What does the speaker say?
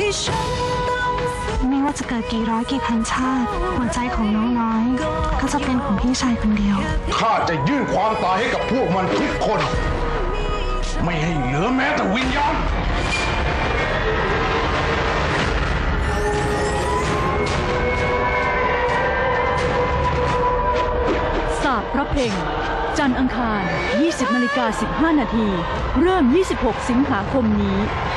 ไม่ว่าจะเกิดกี่ร้อยกี่พันชาติหัวใจของน้องน้อยก็จะเป็นของพี่ชายคนเดียวข้าจะยื่นความตายให้กับพวกมันทุกคน ไม่ให้เหลือแม้แต่วิญญาณศาสตร์พระเพลงจันทร์อังคาร 20:15 น.เริ่ม 26 สิงหาคมนี้